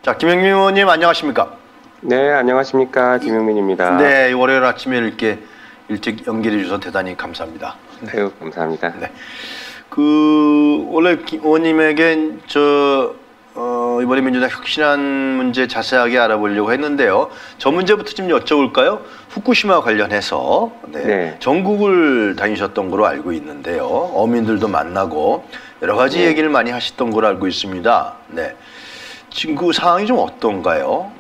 자, 김영민 의원님 안녕하십니까? 네, 안녕하십니까. 김용민입니다. 네, 월요일 아침에 이렇게 일찍 연결해 주셔서 대단히 감사합니다. 네, 감사합니다. 네. 원래 김 의원님에게 이번에 민주당 혁신안 문제 자세하게 알아보려고 했는데요. 저 문제부터 좀 여쭤볼까요? 후쿠시마 관련해서 네. 전국을 다니셨던 걸로 알고 있는데요. 어민들도 만나고 여러 가지 얘기를 많이 하셨던 걸로 알고 있습니다. 네. 지금 그 상황이 좀 어떤가요?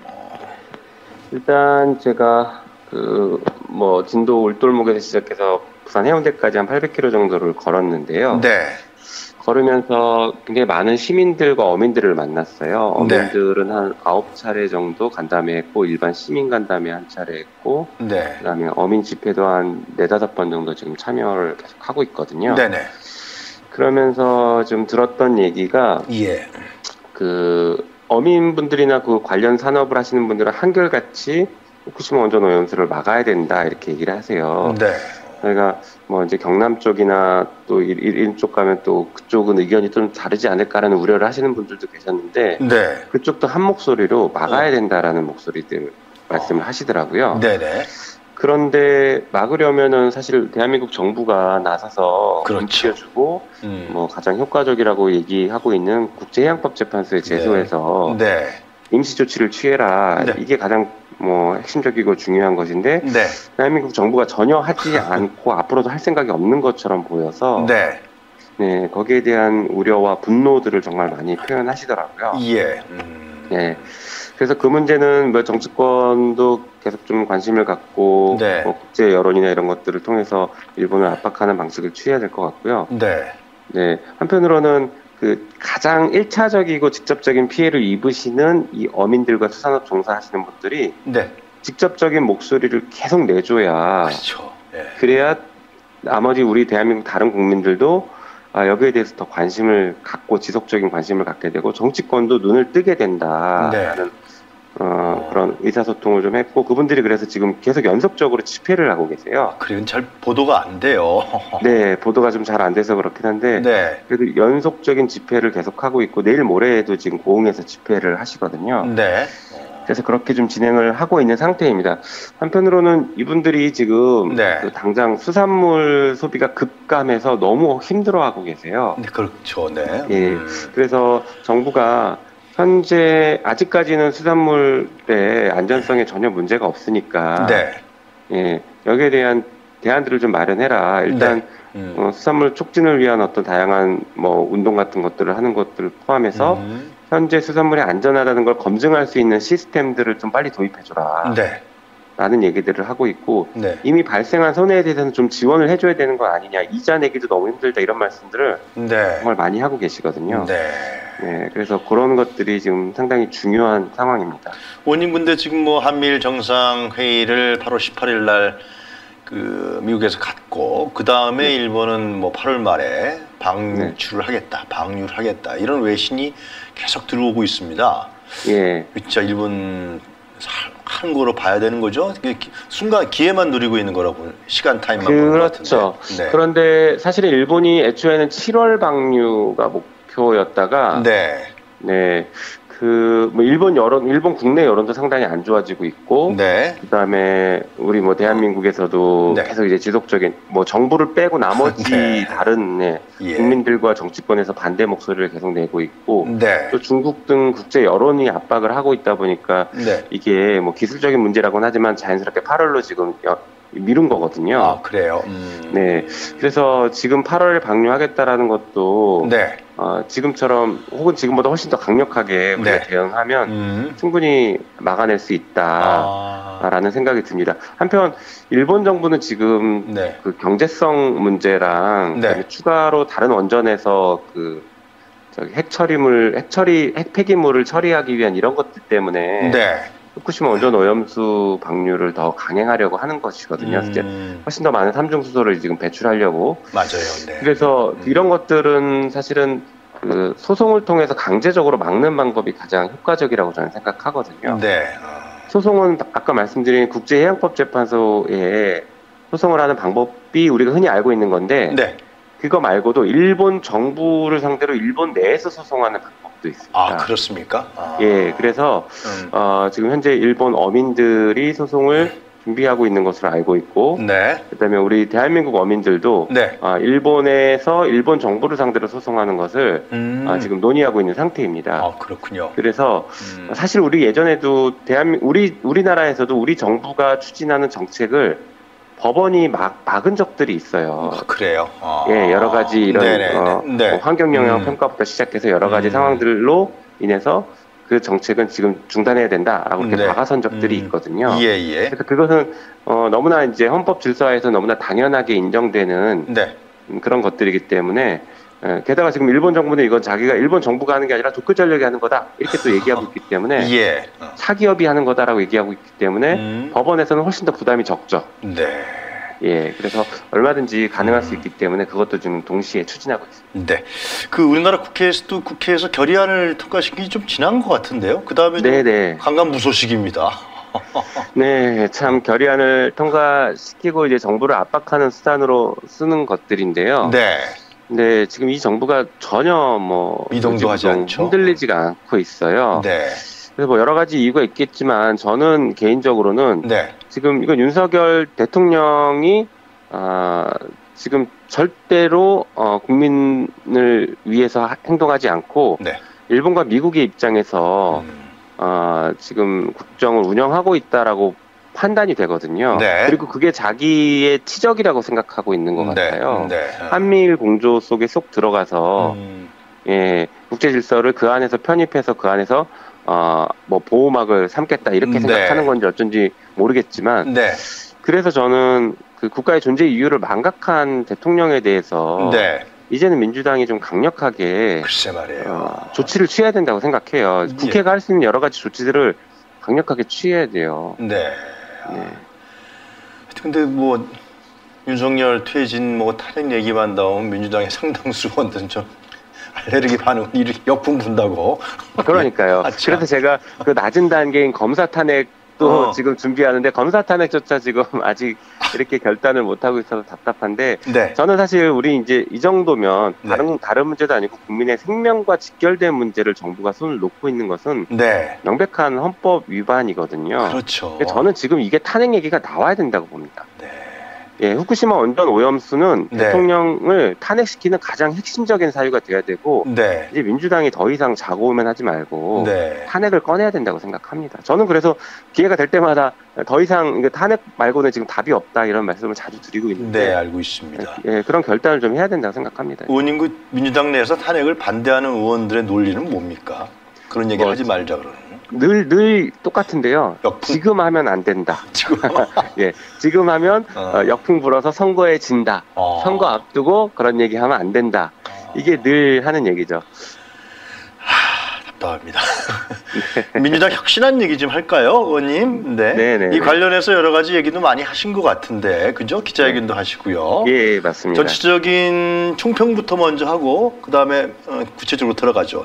일단 제가 진도 울돌목에서 시작해서 부산 해운대까지 한 800km 정도를 걸었는데요. 네. 걸으면서 굉장히 많은 시민들과 어민들을 만났어요. 네. 어민들은 한 9차례 정도 간담회 했고, 일반 시민 간담회 한 차례 했고, 네. 그다음에 어민 집회도 한 4-5번 정도 지금 참여를 계속 하고 있거든요. 네네. 그러면서 좀 들었던 얘기가, 예. 어민분들이나 그 관련 산업을 하시는 분들은 한결같이 후쿠시마 원전 오염수를 막아야 된다, 이렇게 얘기를 하세요. 네. 저희가 이제 경남 쪽이나 또 이쪽 가면 또 그쪽은 의견이 좀 다르지 않을까라는 우려를 하시는 분들도 계셨는데, 네. 그쪽도 한 목소리로 막아야 된다라는 목소리들 말씀을 하시더라고요. 네네. 그런데 막으려면은 사실 대한민국 정부가 나서서 그렇죠. 움직여주고 가장 효과적이라고 얘기하고 있는 국제해양법재판소에 제소해서 네. 임시 조치를 취해라. 네. 이게 가장 핵심적이고 중요한 것인데, 네. 대한민국 정부가 전혀 하지 않고 앞으로도 할 생각이 없는 것처럼 보여서 네. 네, 거기에 대한 우려와 분노들을 정말 많이 표현하시더라고요. 예. 네. 그래서 그 문제는 정치권도 계속 좀 관심을 갖고 네. 국제 여론이나 이런 것들을 통해서 일본을 압박하는 방식을 취해야 될 것 같고요. 네. 네. 한편으로는 가장 1차적이고 직접적인 피해를 입으시는 이 어민들과 수산업 종사하시는 분들이 네. 직접적인 목소리를 계속 내줘야, 그렇죠. 예. 그래야 나머지 우리 대한민국 다른 국민들도 여기에 대해서 더 관심을 갖고 지속적인 관심을 갖게 되고 정치권도 눈을 뜨게 된다라는 그런 의사소통을 좀 했고, 그분들이 그래서 지금 계속 연속적으로 집회를 하고 계세요. 그리고 잘 보도가 안 돼요. 네, 보도가 좀 잘 안 돼서 그렇긴 한데 네. 그래도 연속적인 집회를 계속 하고 있고, 내일 모레에도 지금 고흥에서 집회를 하시거든요. 네. 그래서 그렇게 좀 진행을 하고 있는 상태입니다. 한편으로는 이분들이 지금 네. 당장 수산물 소비가 급감해서 너무 힘들어하고 계세요. 네, 그렇죠. 네. 예, 그래서 정부가 현재 아직까지는 수산물의 안전성에 전혀 문제가 없으니까 네. 예, 여기에 대한 대안들을 좀 마련해라. 일단 수산물 촉진을 위한 어떤 다양한 운동 같은 것들을 하는 것들을 포함해서 현재 수산물이 안전하다는 걸 검증할 수 있는 시스템들을 좀 빨리 도입해줘라. 네. 라는 얘기들을 하고 있고, 네. 이미 발생한 손해에 대해서는 좀 지원을 해줘야 되는 거 아니냐, 이자 내기도 너무 힘들다, 이런 말씀들을 네. 정말 많이 하고 계시거든요. 네. 네, 그래서 그런 것들이 지금 상당히 중요한 상황입니다. 원님 근데 지금 한미일 정상회의를 8월 18일 날 미국에서 갖고, 그 다음에 일본은 8월 말에 방출을 하겠다, 방류를 하겠다, 이런 외신이 계속 들어오고 있습니다. 예. 진짜 일본 하는 거로 봐야 되는 거죠? 순간 기회만 누리고 있는 거라고, 시간 타임만 보는 것 같은데. 그렇죠. 네. 그런데 사실은 일본이 애초에는 7월 방류가 목표였다가, 네. 일본 국내 여론도 상당히 안 좋아지고 있고, 네. 그다음에 우리 대한민국에서도 네. 계속 이제 지속적인 정부를 빼고 나머지 네. 다른 예. 국민들과 정치권에서 반대 목소리를 계속 내고 있고, 네. 또 중국 등 국제 여론이 압박을 하고 있다 보니까 네. 이게 기술적인 문제라고는 하지만 자연스럽게 8월로 지금 미룬 거거든요. 아, 그래요? 네. 그래서 지금 8월에 방류하겠다라는 것도 네. 지금처럼 혹은 지금보다 훨씬 더 강력하게 우리가 네. 대응하면 충분히 막아낼 수 있다라는 생각이 듭니다. 한편 일본 정부는 지금 네. 경제성 문제랑 네. 그다음에 추가로 다른 원전에서 핵 폐기물을 처리하기 위한 이런 것들 때문에 네. 후쿠시마 원전 오염수 방류를 더 강행하려고 하는 것이거든요. 이제 훨씬 더 많은 삼중 수소를 지금 배출하려고. 맞아요. 네. 그래서 이런 것들은 사실은 소송을 통해서 강제적으로 막는 방법이 가장 효과적이라고 저는 생각하거든요. 네. 소송은 아까 말씀드린 국제해양법재판소에 소송을 하는 방법이 우리가 흔히 알고 있는 건데, 네. 그거 말고도 일본 정부를 상대로 일본 내에서 소송하는 방법도 수도 있습니다. 아, 그렇습니까? 예, 그래서 지금 현재 일본 어민들이 소송을 준비하고 있는 것으로 알고 있고, 네. 그다음에 우리 대한민국 어민들도 네. 일본에서 일본 정부를 상대로 소송하는 것을 지금 논의하고 있는 상태입니다. 아, 그렇군요. 그래서 사실 우리 예전에도 우리나라에서도 우리 정부가 추진하는 정책을 법원이 막은 적들이 있어요. 아, 그래요? 예, 여러 가지 이런 네. 뭐 환경 영향 평가부터 시작해서 여러 가지 상황들로 인해서 그 정책은 지금 중단해야 된다라고 이렇게 막아선 적들이 있거든요. 예. 그래서 그것은 너무나 이제 헌법 질서에서 너무나 당연하게 인정되는 그런 것들이기 때문에 게다가 지금 일본 정부는 이건 자기가 일본 정부가 하는 게 아니라 도쿄 전력이 하는 거다 이렇게 또 얘기하고 있기 때문에 사기업이 하는 거다라고 얘기하고 있기 때문에 법원에서는 훨씬 더 부담이 적죠. 네. 예, 그래서 얼마든지 가능할 수 있기 때문에 그것도 지금 동시에 추진하고 있습니다. 네. 그 우리나라 국회에서 결의안을 통과시키기 좀 지난 것 같은데요. 그 다음에 강간무소식입니다. 네, 참 결의안을 통과시키고 이제 정부를 압박하는 수단으로 쓰는 것들인데요. 네. 근데 지금 이 정부가 전혀 미동도 하지 않죠. 흔들리지가 않고 있어요. 네. 그래서 뭐 여러 가지 이유가 있겠지만 저는 개인적으로는 지금 이건 윤석열 대통령이 지금 절대로 국민을 위해서 행동하지 않고 일본과 미국의 입장에서 지금 국정을 운영하고 있다라고 판단이 되거든요. 그리고 그게 자기의 치적이라고 생각하고 있는 것 같아요. 한미일 공조 속에 쏙 들어가서 예, 국제 질서를 그 안에서 편입해서 그 안에서 뭐 보호막을 삼겠다 이렇게 생각하는 건지 어쩐지 모르겠지만 그래서 저는 그 국가의 존재 이유를 망각한 대통령에 대해서 이제는 민주당이 좀 강력하게 글쎄 말이에요. 조치를 취해야 된다고 생각해요. 국회가 할 수 있는 여러 가지 조치들을 강력하게 취해야 돼요. 근데 뭐 윤석열 퇴진 탄핵 얘기만 나오면 민주당의 상당수 의원들은 좀 알레르기 반응을 이렇게 역풍 분다고. 그러니까요. 그래서 제가 그 낮은 단계인 검사 탄핵도 지금 준비하는데 검사 탄핵조차 지금 아직 이렇게 결단을 못 하고 있어서 답답한데 저는 사실 우리 이제 이 정도면 다른 문제도 아니고 국민의 생명과 직결된 문제를 정부가 손을 놓고 있는 것은 명백한 헌법 위반이거든요. 그렇죠. 저는 지금 이게 탄핵 얘기가 나와야 된다고 봅니다. 예, 후쿠시마 원전 오염수는 대통령을 탄핵시키는 가장 핵심적인 사유가 돼야 되고 이제 민주당이 더 이상 자고우면 하지 말고 탄핵을 꺼내야 된다고 생각합니다. 저는 그래서 기회가 될 때마다 더 이상 탄핵 말고는 지금 답이 없다 이런 말씀을 자주 드리고 있는데 알고 있습니다. 예, 그런 결단을 좀 해야 된다고 생각합니다. 의원님, 민주당 내에서 탄핵을 반대하는 의원들의 논리는 뭡니까? 그런 얘기를 하지 말자 그러는. 늘 똑같은데요. 지금 하면 안 된다. 예, 지금 하면 역풍 불어서 선거에 진다. 선거 앞두고 그런 얘기하면 안 된다. 이게 늘 하는 얘기죠. 답답합니다. 민주당 혁신한 얘기 좀 할까요, 의원님? 이 관련해서 여러 가지 얘기도 많이 하신 것 같은데, 그죠? 기자회견도 하시고요. 예, 맞습니다. 전체적인 총평부터 먼저 하고 그 다음에 구체적으로 들어가죠.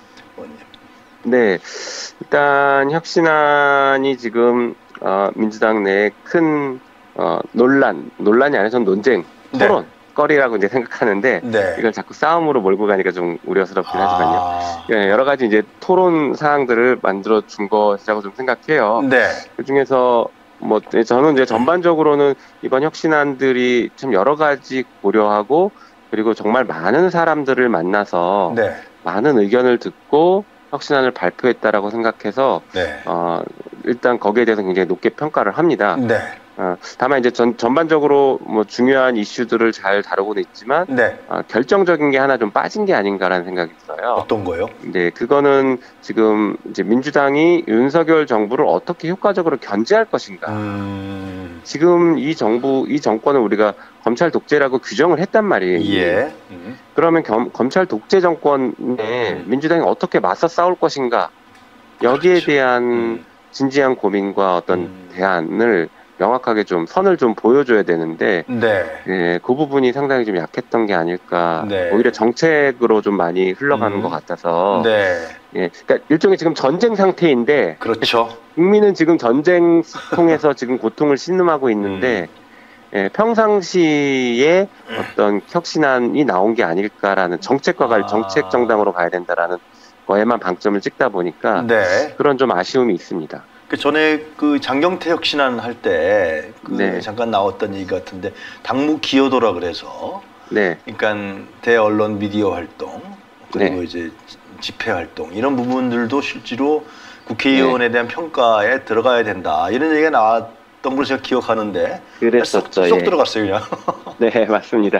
네, 일단 혁신안이 지금 민주당 내에 큰 논란이 아니라 전 논쟁, 토론 거리라고 이제 생각하는데 이걸 자꾸 싸움으로 몰고 가니까 좀 우려스럽긴 하지만요. 예, 여러 가지 이제 토론 사항들을 만들어 준 것이라고 좀 생각해요. 그 중에서 뭐 저는 이제 전반적으로는 이번 혁신안들이 참 여러 가지 고려하고 그리고 정말 많은 사람들을 만나서 많은 의견을 듣고 혁신안을 발표했다라고 생각해서 일단 거기에 대해서 굉장히 높게 평가를 합니다. 다만 이제 전반적으로 뭐 중요한 이슈들을 잘 다루고는 있지만 결정적인 게 하나 좀 빠진 게 아닌가라는 생각이 들어요. 어떤 거요? 네, 그거는 지금 이제 민주당이 윤석열 정부를 어떻게 효과적으로 견제할 것인가. 지금 이 정권을 우리가 검찰 독재라고 규정을 했단 말이에요. 그러면 검찰 독재 정권에 민주당이 어떻게 맞서 싸울 것인가. 여기에 대한 진지한 고민과 어떤 대안을 명확하게 좀 선을 좀 보여줘야 되는데 예, 그 부분이 상당히 좀 약했던 게 아닐까. 오히려 정책으로 좀 많이 흘러가는 것 같아서 예, 그러니까 일종의 지금 전쟁 상태인데 국민은 지금 전쟁 통해서 지금 고통을 신음하고 있는데 예, 평상시에 어떤 혁신안이 나온 게 아닐까라는 정책 정당으로 가야 된다라는 거에만 방점을 찍다 보니까 네. 그런 좀 아쉬움이 있습니다. 그 전에 그 장경태 혁신안 할 때 그 네. 잠깐 나왔던 얘기 같은데 당무 기여도라 그래서 네. 그러니까 대언론 미디어 활동 그리고 네. 이제 집회 활동 이런 부분들도 실제로 국회의원에 대한 평가에 들어가야 된다 이런 얘기가 나왔던 걸 제가 기억하는데 그랬었죠. 쏙 예. 들어갔어요 그냥. 네, 맞습니다.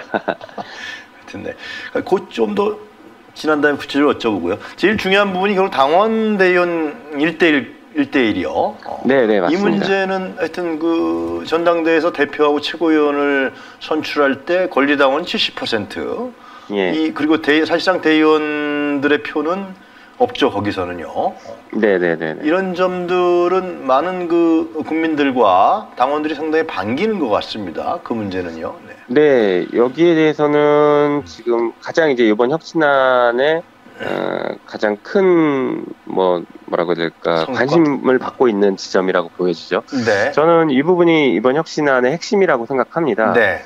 같은데 곧 좀 더 지난 다음에 구체적으로 여쭤보고요. 제일 중요한 부분이 결국 당원 대의원 1대1이요. 네, 네, 이 맞습니다. 문제는 하여튼 그 전당대회에서 대표하고 최고위원을 선출할 때 권리당원 70%. 예. 그리고 사실상 대의원들의 표는 없죠 거기서는요. 네네네. 이런 점들은 많은 그 국민들과 당원들이 상당히 반기는 것 같습니다. 그 문제는요. 네. 네, 여기에 대해서는 지금 가장 이제 이번 혁신안에 가장 큰 뭐라고 해야 될까 성과. 관심을 받고 있는 지점이라고 보여지죠. 네. 저는 이 부분이 이번 혁신안의 핵심이라고 생각합니다. 네.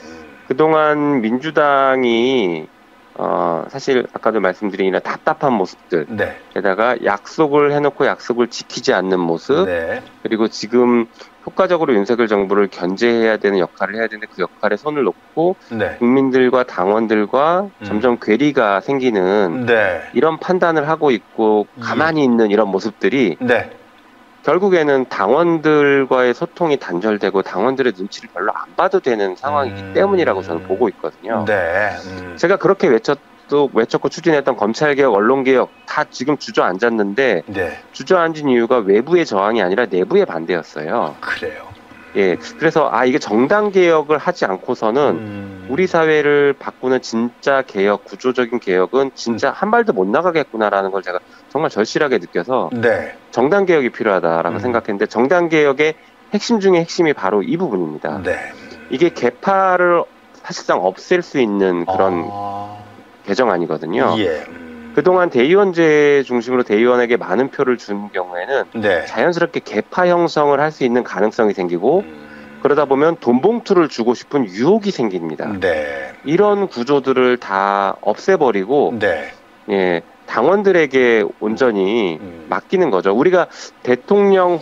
그동안 민주당이 사실 아까도 말씀드린 이런 답답한 모습들, 네. 게다가 약속을 해놓고 약속을 지키지 않는 모습, 네. 그리고 지금 효과적으로 윤석열 정부를 견제해야 되는 역할을 해야 되는데 그 역할에 손을 놓고 네. 국민들과 당원들과 점점 괴리가 생기는 네. 이런 판단을 하고 있고 가만히 있는 이런 모습들이 네. 결국에는 당원들과의 소통이 단절되고 당원들의 눈치를 별로 안 봐도 되는 상황이기 때문이라고 저는 보고 있거든요. 네. 제가 그렇게 외쳤고 추진했던 검찰개혁, 언론개혁 다 지금 주저앉았는데 네. 주저앉은 이유가 외부의 저항이 아니라 내부의 반대였어요. 그래요. 예, 그래서 이게 정당 개혁을 하지 않고서는 우리 사회를 바꾸는 진짜 개혁, 구조적인 개혁은 진짜 한 발도 못 나가겠구나라는 걸 제가 정말 절실하게 느껴서 네. 정당 개혁이 필요하다라고 생각했는데 정당 개혁의 핵심 중에 핵심이 바로 이 부분입니다. 네. 이게 개파를 사실상 없앨 수 있는 그런 개정안이거든요. 예. 그동안 대의원제 중심으로 대의원에게 많은 표를 준 경우에는 네. 자연스럽게 개파 형성을 할 수 있는 가능성이 생기고 그러다 보면 돈 봉투를 주고 싶은 유혹이 생깁니다. 네. 이런 구조들을 다 없애버리고 네. 예, 당원들에게 온전히 맡기는 거죠. 우리가 대통령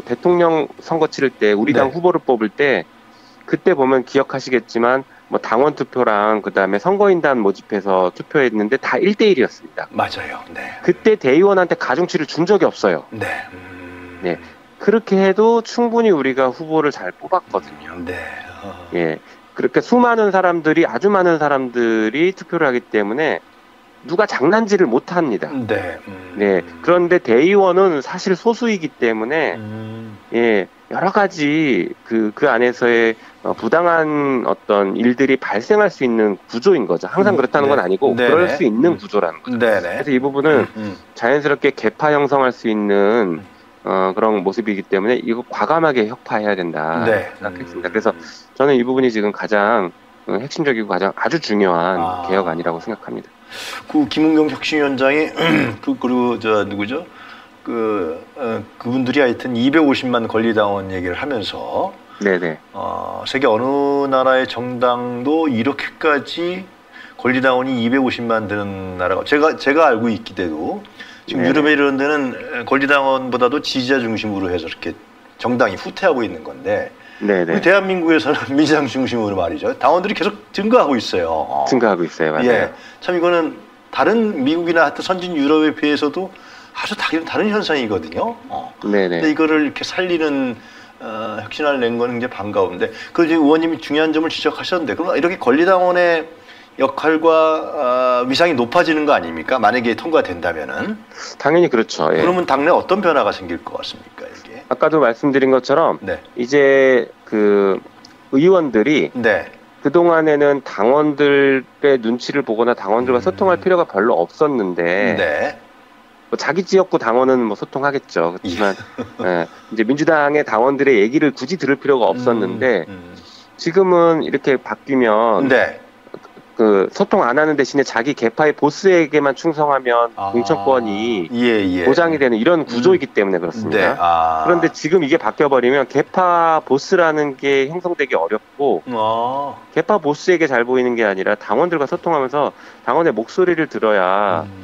선거 치를 때 우리 당 네. 후보를 뽑을 때 그때 보면 기억하시겠지만 뭐 당원 투표랑 그다음에 선거인단 모집해서 투표했는데 다 1대1이었습니다. 맞아요. 네. 그때 대의원한테 가중치를 준 적이 없어요. 네. 네. 그렇게 해도 충분히 우리가 후보를 잘 뽑았거든요. 네. 예. 그렇게 아주 많은 사람들이 투표를 하기 때문에 누가 장난질을 못 합니다. 네. 네. 그런데 대의원은 사실 소수이기 때문에 예, 여러 가지 그 안에서의 부당한 어떤 일들이 발생할 수 있는 구조인 거죠. 항상 그렇다는 건 아니고 네네. 그럴 수 있는 구조라는 거죠. 네네. 그래서 이 부분은 자연스럽게 개파 형성할 수 있는 그런 모습이기 때문에 이거 과감하게 혁파해야 된다 네. 생각했습니다. 그래서 저는 이 부분이 지금 가장 핵심적이고 가장 아주 중요한 개혁안이라고 생각합니다. 그 김은경 혁신위원장이 그리고 누구죠? 그분들이 하여튼 250만 권리당원 얘기를 하면서 네네. 세계 어느 나라의 정당도 이렇게까지 권리당원이 250만 되는 나라가 제가 알고 있기 때도 지금 유럽에 이런 데는 권리당원보다도 지지자 중심으로 해서 이렇게 정당이 후퇴하고 있는 건데 네네. 대한민국에서는 민주당 중심으로 말이죠. 당원들이 계속 증가하고 있어요. 증가하고 있어요. 맞아요. 예, 참 이거는 다른 미국이나 하여튼 선진 유럽에 비해서도 아주 다른 현상이거든요. 네네. 근데 이거를 이렇게 살리는 혁신안을 낸 거는 굉장히 반가운데 그 지금 의원님이 중요한 점을 지적하셨는데 그럼 이렇게 권리당원의 역할과 위상이 높아지는 거 아닙니까? 만약에 통과된다면은 당연히 그렇죠. 예. 그러면 당내 어떤 변화가 생길 것 같습니까? 이게 아까도 말씀드린 것처럼 네. 이제 그 의원들이 네. 그동안에는 당원들의 눈치를 보거나 당원들과 소통할 필요가 별로 없었는데 네. 뭐 자기 지역구 당원은 뭐 소통하겠죠. 그렇지만 예, 이제 민주당의 당원들의 얘기를 굳이 들을 필요가 없었는데 지금은 이렇게 바뀌면 네. 그 소통 안 하는 대신에 자기 개파의 보스에게만 충성하면 공천권이 예. 보장이 되는 이런 구조이기 때문에 그렇습니다. 네. 그런데 지금 이게 바뀌어버리면 개파 보스라는 게 형성되기 어렵고 개파 보스에게 잘 보이는 게 아니라 당원들과 소통하면서 당원의 목소리를 들어야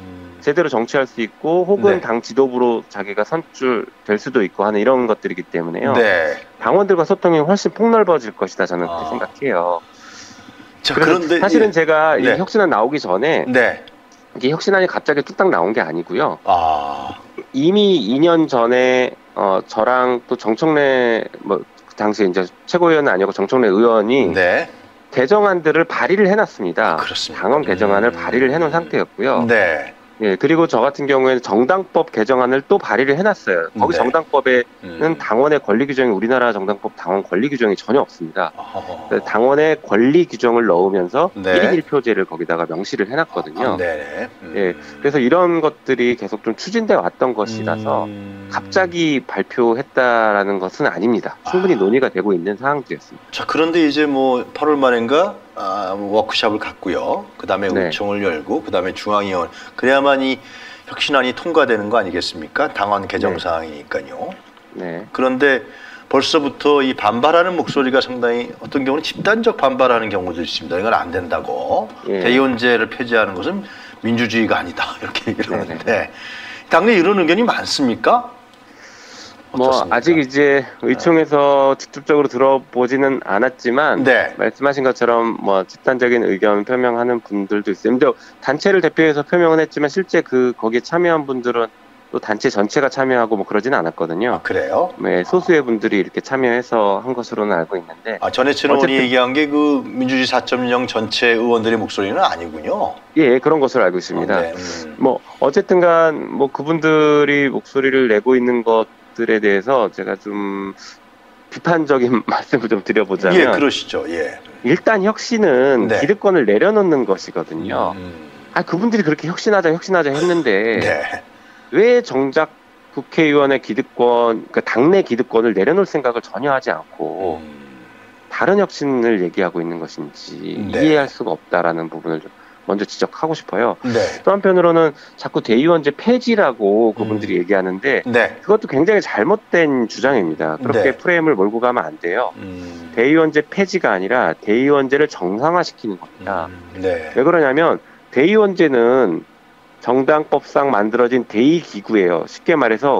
제대로 정치할 수 있고 혹은 네. 당 지도부로 자기가 선출될 수도 있고 하는 이런 것들이기 때문에요. 네. 당원들과 소통이 훨씬 폭넓어질 것이다 저는 그렇게 생각해요. 자, 그래서 그런데 사실은 제가 네. 이 혁신안 나오기 전에 네. 이게 혁신안이 갑자기 뚝딱 나온 게 아니고요. 아. 이미 2년 전에 저랑 또 정청래 뭐 당시 이제 최고위원은 아니고 정청래 의원이 네. 개정안들을 발의를 해놨습니다. 그렇습니다. 당원 개정안을 발의를 해놓은 상태였고요. 네. 예, 그리고 저 같은 경우에는 정당법 개정안을 또 발의를 해놨어요. 거기 네. 정당법에는 당원의 권리 규정이 우리나라 정당법 당원 권리 규정이 전혀 없습니다. 당원의 권리 규정을 넣으면서 네. 1인 1표제를 거기다가 명시를 해놨거든요. 네. 예, 그래서 이런 것들이 계속 좀 추진돼 왔던 것이라서 갑자기 발표했다라는 것은 아닙니다. 충분히 논의가 되고 있는 사항들이었습니다. 자, 그런데 이제 뭐 8월 말인가 워크숍을 갖고요. 그다음에 네. 의총을 열고 그다음에 중앙위원 그래야만 이 혁신안이 통과되는 거 아니겠습니까? 당원 개정 네. 사항이니까요. 네. 그런데 벌써부터 이 반발하는 목소리가 상당히 어떤 경우는 집단적 반발하는 경우도 있습니다. 이건 안 된다고. 예. 대의원제를 폐지하는 것은 민주주의가 아니다. 이렇게 얘기를 네네. 하는데 당내 이런 의견이 많습니까? 뭐 어떻습니까? 아직 이제 의총에서 직접적으로 들어보지는 않았지만 네. 말씀하신 것처럼 뭐 집단적인 의견 표명하는 분들도 있어요. 근데 단체를 대표해서 표명은 했지만 실제 거기에 참여한 분들은 또 단체 전체가 참여하고 뭐 그러지는 않았거든요. 그래요? 네, 소수의 분들이 이렇게 참여해서 한 것으로는 알고 있는데. 전해철 의원이 얘기한 게 그 민주주의 4.0 전체 의원들의 목소리는 아니군요. 예, 그런 것으로 알고 있습니다. 네. 뭐 어쨌든간 뭐 그분들이 목소리를 내고 있는 것들에 대해서 제가 좀 비판적인 말씀을 좀 드려보자면, 예, 그러시죠. 예. 일단 혁신은 네. 기득권을 내려놓는 것이거든요. 그분들이 그렇게 혁신하자 했는데 네. 왜 정작 국회의원의 기득권, 그러니까 당내 기득권을 내려놓을 생각을 전혀 하지 않고 다른 혁신을 얘기하고 있는 것인지 네. 이해할 수가 없다라는 부분을 좀 먼저 지적하고 싶어요. 네. 또 한편으로는 자꾸 대의원제 폐지라고 그분들이 얘기하는데 네. 그것도 굉장히 잘못된 주장입니다. 그렇게 네. 프레임을 몰고 가면 안 돼요. 대의원제 폐지가 아니라 대의원제를 정상화시키는 겁니다. 네. 왜 그러냐면 대의원제는 정당법상 만들어진 대의기구예요. 쉽게 말해서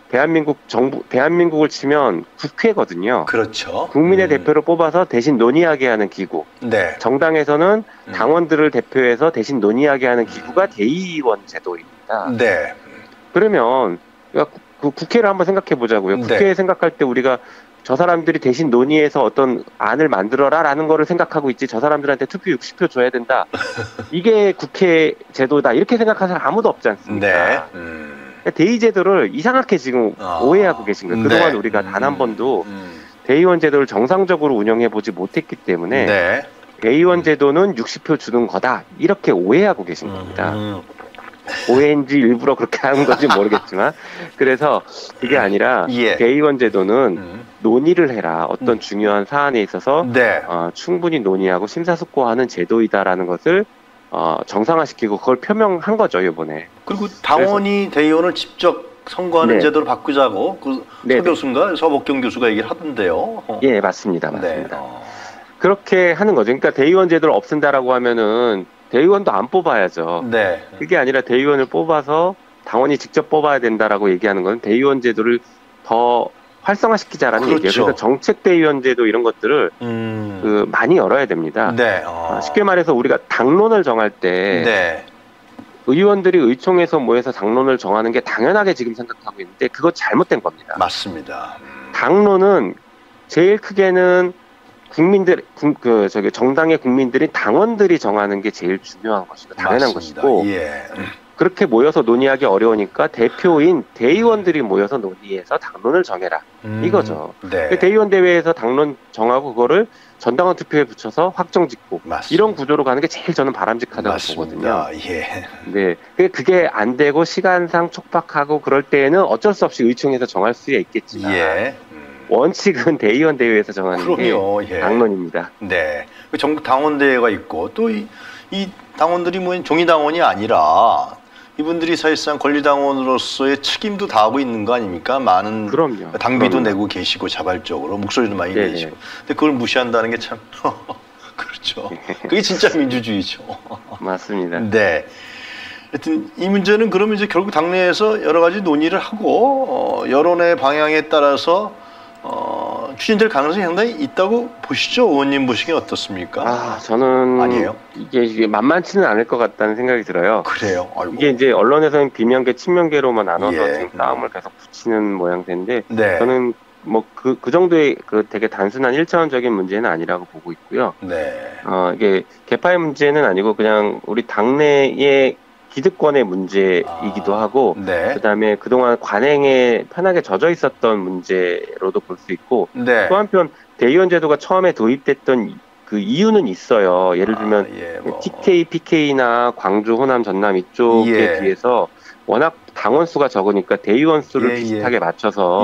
대한민국을 치면 국회거든요. 그렇죠. 국민의 대표를 뽑아서 대신 논의하게 하는 기구. 네. 정당에서는 당원들을 대표해서 대신 논의하게 하는 기구가 대의원 제도입니다. 네. 그러면 그 국회를 한번 생각해 보자고요. 네. 국회에 생각할 때 우리가 저 사람들이 대신 논의해서 어떤 안을 만들어라라는 거를 생각하고 있지 저 사람들한테 투표 60표 줘야 된다. 이게 국회 제도다. 이렇게 생각하는 사람 아무도 없지 않습니까? 네. 대의 제도를 이상하게 지금 오해하고 계신 거예요. 그동안 네. 우리가 단 한 번도 대의원 제도를 정상적으로 운영해 보지 못했기 때문에 네. 대의원 제도는 60표 주는 거다. 이렇게 오해하고 계신 겁니다. 오해인지 일부러 그렇게 하는 건지 모르겠지만 그래서 그게 아니라 예. 대의원 제도는 논의를 해라. 어떤 중요한 사안에 있어서 네. 충분히 논의하고 심사숙고하는 제도이다라는 것을 정상화시키고 그걸 표명한 거죠, 이번에. 그리고 당원이 대의원을 직접 선거하는 네. 제도를 바꾸자고 그 서 교수인가 서복경 교수가 얘기를 하던데요. 예, 맞습니다. 네. 그렇게 하는 거죠. 그러니까 대의원 제도를 없앤다라고 하면은 대의원도 안 뽑아야죠. 네. 그게 아니라 대의원을 뽑아서 당원이 직접 뽑아야 된다라고 얘기하는 건 대의원 제도를 더 활성화시키자라는 그렇죠. 얘기예요. 그래서 정책 대의원 제도 이런 것들을 많이 열어야 됩니다. 네. 쉽게 말해서 우리가 당론을 정할 때 네. 의원들이 의총에서 모여서 당론을 정하는 게 당연하게 지금 생각하고 있는데 그거 잘못된 겁니다. 맞습니다. 당론은 제일 크게는 정당의 국민들이 당원들이 정하는 게 제일 중요한 것이고 당연한 맞습니다. 것이고 예. 그렇게 모여서 논의하기 어려우니까 대표인 대의원들이 모여서 논의해서 당론을 정해라 이거죠. 네. 대의원 대회에서 당론 정하고 그거를 전당원 투표에 붙여서 확정짓고 맞습니다. 이런 구조로 가는 게 제일 저는 바람직하다고 맞습니다. 보거든요. 예. 네, 그게 안 되고 시간상 촉박하고 그럴 때에는 어쩔 수 없이 의총에서 정할 수 있겠지만 예. 원칙은 대의원 대회에서 정하는 그럼요. 게 예. 당론입니다. 네. 그 전국 당원대회가 있고 또 이 당원들이 뭐 종이 당원이 아니라 이분들이 사실상 권리당원으로서의 책임도 다하고 있는 거 아닙니까? 많은 그럼요. 당비도 내고 계시고 자발적으로 목소리도 많이 네네. 내시고. 근데 그걸 무시한다는 게 참 그렇죠. 그게 진짜 민주주의죠. 맞습니다. 네. 하여튼 이 문제는 그러면 이제 결국 당내에서 여러 가지 논의를 하고 여론의 방향에 따라서 추진될 가능성이 상당히 있다고 보시죠? 의원님 보시기엔 어떻습니까? 저는 아니에요? 이게 만만치는 않을 것 같다는 생각이 들어요. 그래요? 아이고. 이게 이제 언론에서는 비명계, 친명계로만 나눠서 예. 지금 싸움을 계속 붙이는 모양새인데 네. 저는 뭐 그 정도의 되게 단순한 1차원적인 문제는 아니라고 보고 있고요. 네. 이게 개파의 문제는 아니고 그냥 우리 당내의 기득권의 문제이기도 하고, 네. 그다음에 그동안 관행에 편하게 젖어 있었던 문제로도 볼 수 있고, 네. 또 한편 대의원 제도가 처음에 도입됐던 그 이유는 있어요. 예를 들면 TK, PK나 광주, 호남, 전남 이쪽에 비해서 워낙 당원 수가 적으니까 대의원 수를 비슷하게 맞춰서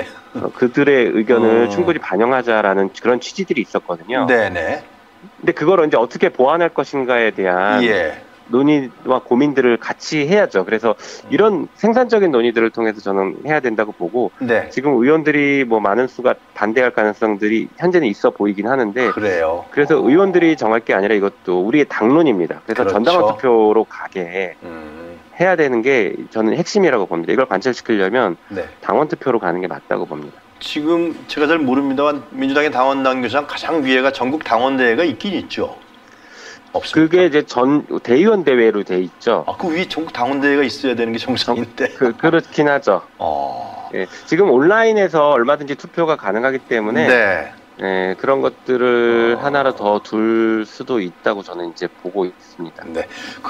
그들의 의견을 충분히 반영하자라는 그런 취지들이 있었거든요. 네네. 근데 그걸 이제 어떻게 보완할 것인가에 대한 논의와 고민들을 같이 해야죠. 그래서 이런 생산적인 논의들을 통해서 저는 해야 된다고 보고, 지금 의원들이 뭐 많은 수가 반대할 가능성들이 현재는 있어 보이긴 하는데, 그래요. 그래서 의원들이 정할 게 아니라 이것도 우리의 당론입니다. 그래서 전당원 투표로 가게 해야 되는 게 저는 핵심이라고 봅니다. 이걸 관철시키려면 당원 투표로 가는 게 맞다고 봅니다. 지금 제가 잘 모릅니다만 민주당의 당원 당규상 가장 위에가 전국 당원대회가 있긴 있죠. 없습니까? 그게 이제 대의원 대회로 돼 있죠. 그 위에 전국 당원대회가 있어야 되는 게 정상인데. 그렇긴 하죠. 예, 지금 온라인에서 얼마든지 투표가 가능하기 때문에 그런 것들을 하나로 더 둘 수도 있다고 저는 이제 보고 있습니다. 네.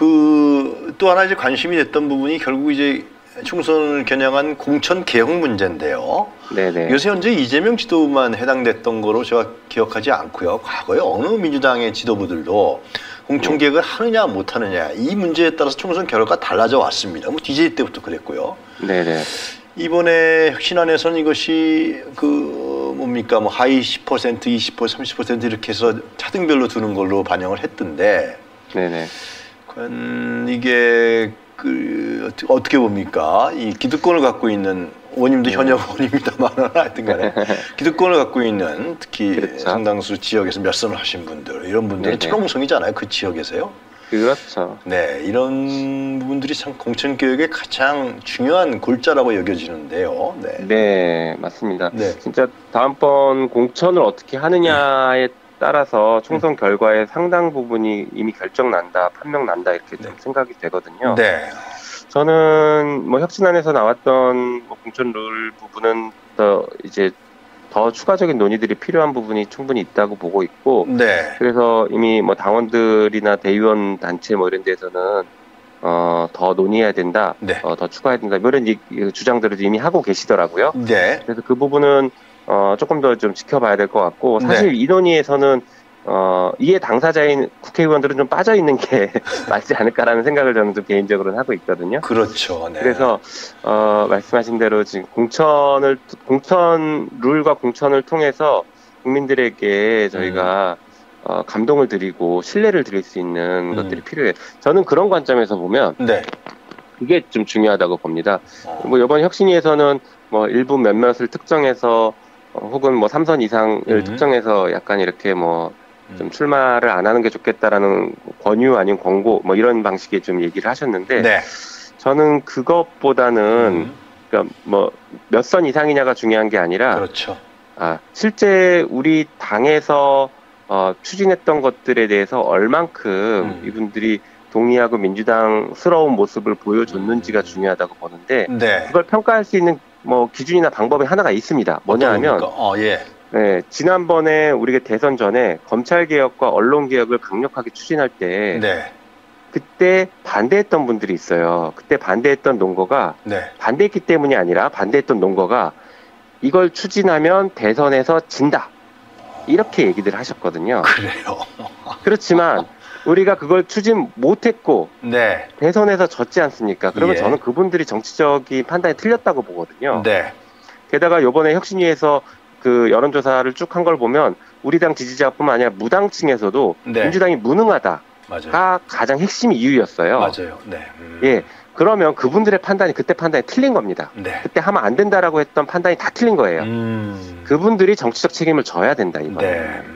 또 하나 이제 관심이 됐던 부분이 결국 이제 총선을 겨냥한 공천 개혁 문제인데요. 네네. 요새 현재 이재명 지도부만 해당됐던 거로 제가 기억하지 않고요. 과거에 어느 민주당의 지도부들도 공천 개혁을 하느냐 못하느냐 이 문제에 따라서 총선 결과가 달라져 왔습니다. 뭐 DJ 때부터 그랬고요. 네네. 이번에 혁신안에서는 이것이 뭡니까 뭐 하위 10%, 20%, 30% 이렇게 해서 차등별로 두는 걸로 반영을 했던데. 네네. 이게 어떻게 봅니까? 이 기득권을 갖고 있는 의원님도 현역 의원입니다만 하여튼 간에 기득권을 갖고 있는 특히 상당수 지역에서 몇 선을 하신 분들 이런 분들은 철옹성이잖아요. 그 지역에서요. 그렇죠. 네, 이런 부분들이 참 공천개혁의 가장 중요한 골자라고 여겨지는데요. 네, 맞습니다. 진짜 다음번 공천을 어떻게 하느냐에 따라서 총선 결과의 상당 부분이 이미 결정난다, 판명난다 이렇게 좀 생각이 되거든요. 저는 뭐 혁신안에서 나왔던 공천 룰 부분은 더 추가적인 논의들이 필요한 부분이 충분히 있다고 보고 있고, 그래서 이미 뭐 당원들이나 대의원 단체 뭐 이런 데서는 더 논의해야 된다, 더 추가해야 된다 이런 주장들을 이미 하고 계시더라고요. 그래서 그 부분은 조금 더 좀 지켜봐야 될 것 같고, 사실 이 논의에서는 이해 당사자인 국회의원들은 좀 빠져 있는 게 맞지 않을까라는 생각을 저는 좀 개인적으로는 하고 있거든요. 그렇죠. 그래서 말씀하신 대로 지금 공천 룰과 공천을 통해서 국민들에게 저희가 감동을 드리고 신뢰를 드릴 수 있는 것들이 필요해요. 저는 그런 관점에서 보면 그게 좀 중요하다고 봅니다. 뭐 이번 혁신위에서는 뭐 일부 몇몇을 특정해서 혹은 뭐 3선 이상을 특정해서 약간 이렇게 뭐 좀 출마를 안 하는 게 좋겠다라는 권유 아닌 권고 뭐 이런 방식의 좀 얘기를 하셨는데, 저는 그것보다는 그러니까 뭐 몇 선 이상이냐가 중요한 게 아니라 실제 우리 당에서 추진했던 것들에 대해서 얼만큼 이분들이 동의하고 민주당스러운 모습을 보여줬는지가 중요하다고 보는데, 그걸 평가할 수 있는 뭐 기준이나 방법이 하나가 있습니다. 뭐냐 하면 지난번에 우리가 대선 전에 검찰개혁과 언론개혁을 강력하게 추진할 때 그때 반대했던 분들이 있어요. 그때 반대했던 논거가 반대했기 때문이 아니라 반대했던 논거가 이걸 추진하면 대선에서 진다 이렇게 얘기들 하셨거든요. 그래요. 그렇지만 우리가 그걸 추진 못했고 대선에서 졌지 않습니까? 그러면 저는 그분들이 정치적인 판단이 틀렸다고 보거든요. 게다가 이번에 혁신위에서 그 여론조사를 쭉 한 걸 보면 우리 당 지지자뿐만 아니라 무당층에서도 민주당이 무능하다가 가장 핵심 이유였어요. 그러면 그분들의 판단이 그때 판단이 틀린 겁니다. 그때 하면 안 된다라고 했던 판단이 다 틀린 거예요. 그분들이 정치적 책임을 져야 된다 이거는.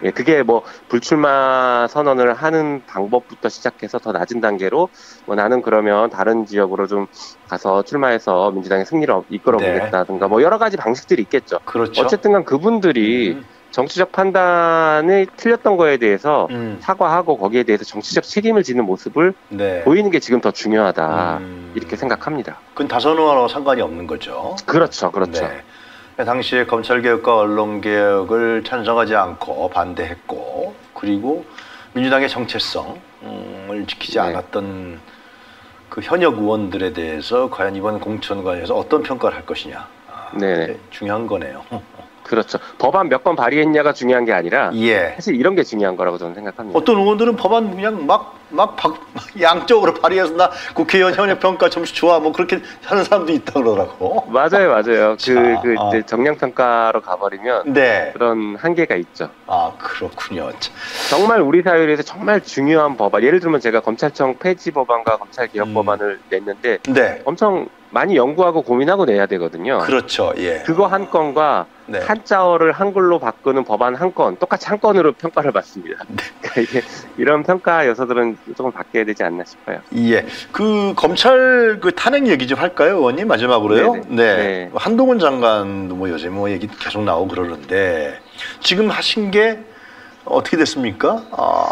예, 그게 뭐 불출마 선언을 하는 방법부터 시작해서 더 낮은 단계로 뭐 나는 그러면 다른 지역으로 좀 가서 출마해서 민주당의 승리를 이끌어 보겠다든가 뭐 여러 가지 방식들이 있겠죠. 그렇죠. 어쨌든 간 그분들이 정치적 판단이 틀렸던 거에 대해서 사과하고 거기에 대해서 정치적 책임을 지는 모습을 보이는 게 지금 더 중요하다 이렇게 생각합니다. 그건 다선호와 상관이 없는 거죠. 그렇죠, 그렇죠. 당시에 검찰개혁과 언론개혁을 찬성하지 않고 반대했고, 그리고 민주당의 정체성을 지키지 않았던 그 현역 의원들에 대해서 과연 이번 공천관에서 어떤 평가를 할 것이냐. 중요한 거네요. 그렇죠. 법안 몇 번 발의했냐가 중요한 게 아니라 사실 이런 게 중요한 거라고 저는 생각합니다. 어떤 의원들은 법안 그냥 막 양쪽으로 발의해서 나 국회의원 현역 평가 점수 좋아 뭐 그렇게 하는 사람도 있다 그러더라고. 맞아요, 맞아요. 이제 정량 평가로 가버리면 그런 한계가 있죠. 아, 그렇군요. 정말 우리 사회에서 정말 중요한 법안, 예를 들면 제가 검찰청 폐지 법안과 검찰 개혁 법안을 냈는데 엄청 많이 연구하고 고민하고 내야 되거든요. 그렇죠. 그거 한 건과 한자어를 한글로 바꾸는 법안 한 건 똑같이 한 건으로 평가를 받습니다. 그러니까 이게 이런 평가 요소들은 조금 바뀌어야 되지 않나 싶어요. 그 검찰 그 탄핵 얘기 좀 할까요, 의원님? 마지막으로요. 한동훈 장관도 뭐 요새 뭐 얘기 계속 나오고 그러는데 지금 하신 게 어떻게 됐습니까?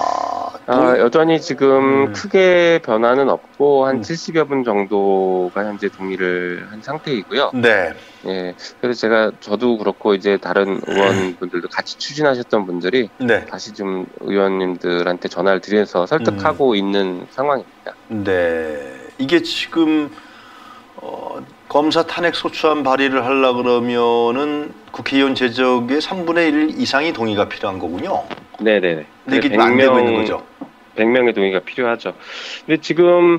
여전히 지금 크게 변화는 없고 한 70여 분 정도가 현재 동의를 한 상태이고요. 그래서 저도 그렇고 이제 다른 의원분들도 같이 추진하셨던 분들이 다시 좀 의원님들한테 전화를 드려서 설득하고 있는 상황입니다. 이게 지금 검사 탄핵 소추안 발의를 하려고 그러면은 국회의원 제적의 3분의 1 이상이 동의가 필요한 거군요. 네네네. 근데 이게 안 되고 있는 거죠. 100명의 동의가 필요하죠. 근데 지금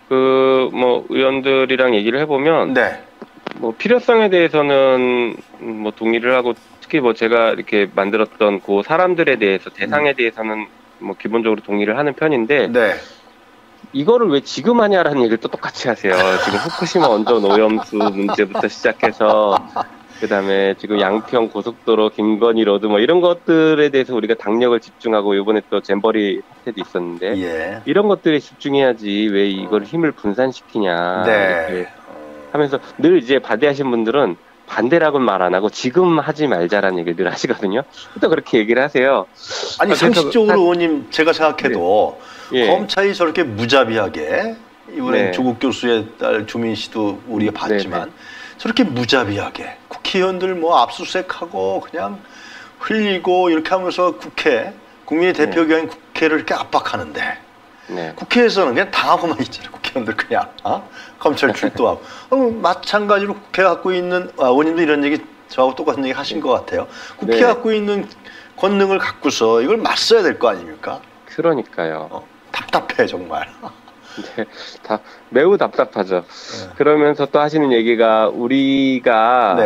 뭐 의원들이랑 얘기를 해보면 뭐 필요성에 대해서는 뭐 동의를 하고 특히 뭐 제가 이렇게 만들었던 그 사람들에 대해서 대상에 대해서는 뭐 기본적으로 동의를 하는 편인데 이거를 왜 지금 하냐라는 얘기를 또 똑같이 하세요. 지금 후쿠시마 원전 오염수 문제부터 시작해서 그다음에 지금 양평 고속도로 김건희 로드 뭐 이런 것들에 대해서 우리가 당력을 집중하고 이번에 또 잼버리 사태도 있었는데 이런 것들에 집중해야지 왜 이걸 힘을 분산시키냐 이렇게 하면서 늘 이제 반대하신 분들은 반대라고는 말 안 하고 지금 하지 말자라는 얘기를 늘 하시거든요. 또 그렇게 얘기를 하세요. 아니 상식적으로 의원님 제가 생각해도 검찰이 저렇게 무자비하게 이번에 조국 교수의 딸 주민 씨도 우리가 봤지만 저렇게 무자비하게 국회의원들 뭐 압수수색하고 그냥 흘리고 이렇게 하면서 국민의 대표기관인 국회를 이렇게 압박하는데 국회에서는 그냥 당하고만 있잖아요. 국회의원들 그냥 검찰 출두하고 마찬가지로 국회가 갖고 있는 의원님도 이런 얘기 저하고 똑같은 얘기 하신 것 같아요. 국회가 갖고 있는 권능을 갖고서 이걸 맞서야 될 거 아닙니까? 그러니까요. 답답해 정말. 매우 답답하죠. 그러면서 또 하시는 얘기가 우리가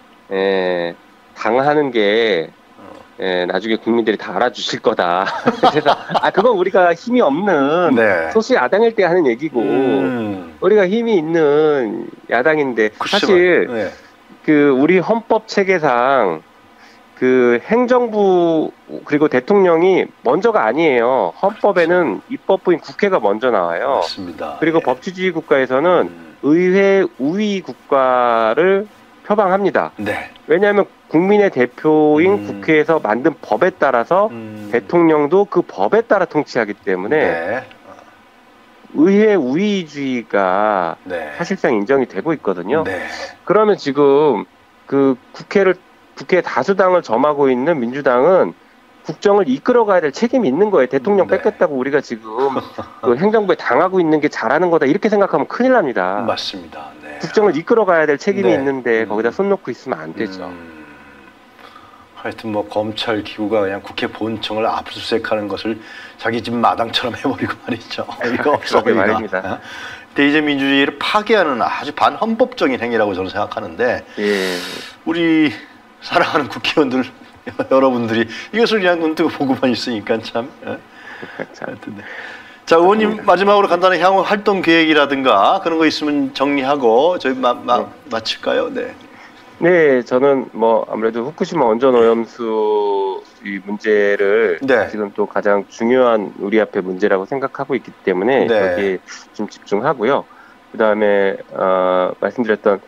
당하는 게 나중에 국민들이 다 알아주실 거다. 그래서 그건 우리가 힘이 없는 소수 야당일 때 하는 얘기고 우리가 힘이 있는 야당인데 사실 그 우리 헌법 체계상 그 행정부 그리고 대통령이 먼저가 아니에요. 헌법에는 입법부인 국회가 먼저 나와요. 맞습니다. 그리고 법치주의 국가에서는 의회 우위 국가를 표방합니다. 왜냐하면 국민의 대표인 국회에서 만든 법에 따라서 대통령도 그 법에 따라 통치하기 때문에 의회 우위주의가 사실상 인정이 되고 있거든요. 그러면 지금 그 국회 다수당을 점하고 있는 민주당은 국정을 이끌어가야 될 책임이 있는 거예요. 대통령 뺏겼다고 우리가 지금 그 행정부에 당하고 있는 게 잘하는 거다 이렇게 생각하면 큰일 납니다. 맞습니다. 국정을 이끌어가야 될 책임이 있는데 거기다 손 놓고 있으면 안 되죠. 하여튼 뭐 검찰 기구가 그냥 국회 본청을 압수수색하는 것을 자기 집 마당처럼 해버리고 말이죠. 이거 없어 말입니다. 대의제 민주주의를 파괴하는 아주 반헌법적인 행위라고 저는 생각하는데 우리 사랑하는 국회의원들 여러분들이 이것을 그냥 눈 뜨고 보고만 있으니까 참. 자, 의원님 마지막으로 간단히 향후 활동 계획이라든가 그런 거 있으면 정리하고 저희 마칠까요? 네, 저는 뭐 아무래도 후쿠시마 원전 오염수 이 문제를 네. 지금 또 가장 중요한 우리 앞에 문제라고 생각하고 있기 때문에 네. 여기에 좀 집중하고요. 그다음에 말씀드렸던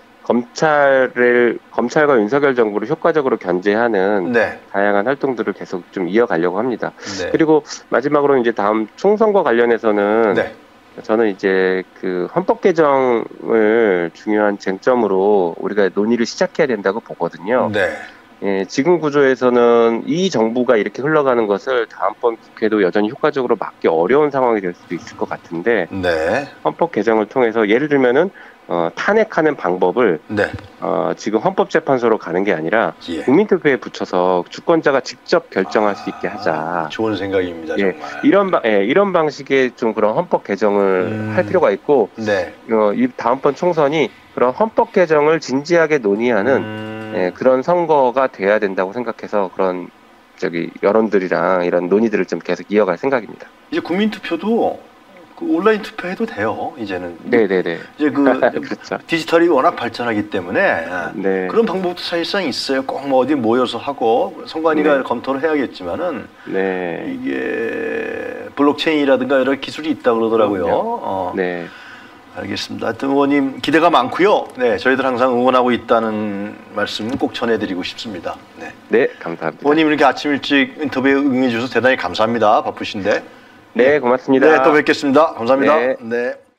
검찰과 윤석열 정부를 효과적으로 견제하는 네. 다양한 활동들을 계속 좀 이어가려고 합니다. 네. 그리고 마지막으로 이제 다음 총선과 관련해서는 네. 저는 이제 그 헌법 개정을 중요한 쟁점으로 우리가 논의를 시작해야 된다고 보거든요. 네. 예, 지금 구조에서는 이 정부가 이렇게 흘러가는 것을 다음번 국회도 여전히 효과적으로 막기 어려운 상황이 될 수도 있을 것 같은데 네. 헌법 개정을 통해서 예를 들면은 탄핵하는 방법을 네. 지금 헌법재판소로 가는 게 아니라 예. 국민투표에 붙여서 주권자가 직접 결정할 수 있게 하자. 좋은 생각입니다. 예, 정말. 이런 방식의 좀 그런 헌법 개정을 할 필요가 있고, 네. 이 다음번 총선이 그런 헌법 개정을 진지하게 논의하는 그런 선거가 돼야 된다고 생각해서 그런 여론들이랑 이런 논의들을 좀 계속 이어갈 생각입니다. 이제 국민투표도 온라인 투표해도 돼요. 이제는. 네네네. 이제 그렇죠. 디지털이 워낙 발전하기 때문에 네. 그런 방법도 사실상 있어요. 꼭 뭐 어디 모여서 하고 선관위가 네. 검토를 해야겠지만은 네. 이게 블록체인이라든가 여러 기술이 있다 그러더라고요. 네. 알겠습니다. 하여튼 의원님 기대가 많고요. 네, 저희들 항상 응원하고 있다는 말씀 꼭 전해드리고 싶습니다. 네. 네, 감사합니다. 의원님 이렇게 아침 일찍 인터뷰에 응해주셔서 대단히 감사합니다. 바쁘신데. 네, 고맙습니다. 네, 또 뵙겠습니다. 감사합니다. 네. 네.